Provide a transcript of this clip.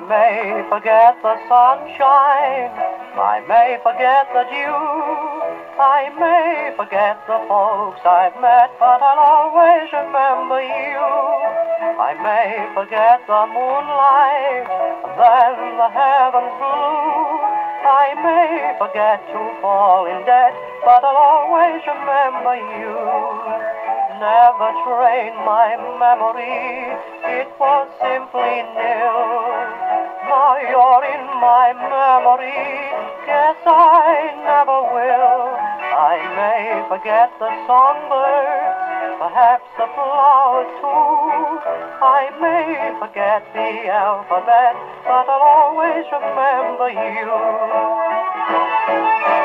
may forget the sunshine, I may forget the dew, I may forget the folks I've met, but I'll always remember you. I may forget the moonlight, then the heavens blue, I may forget to fall in debt, but I'll always remember you. Never train my memory, it was simply nil. Now you're in my memory, guess I never will. I may forget the songbirds, perhaps the flowers too. I may forget the alphabet, but I'll always remember you.